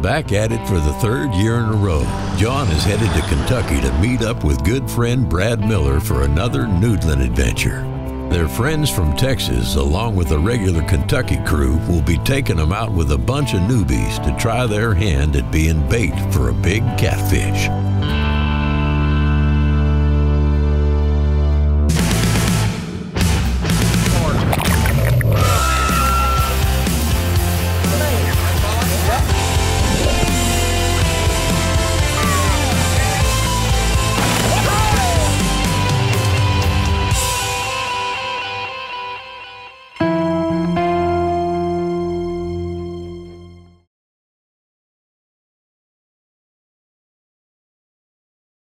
Back at it for the third year in a row, John is headed to Kentucky to meet up with good friend Brad Miller for another Noodlin adventure. Their friends from Texas, along with the regular Kentucky crew, will be taking them out with a bunch of newbies to try their hand at being bait for a big catfish.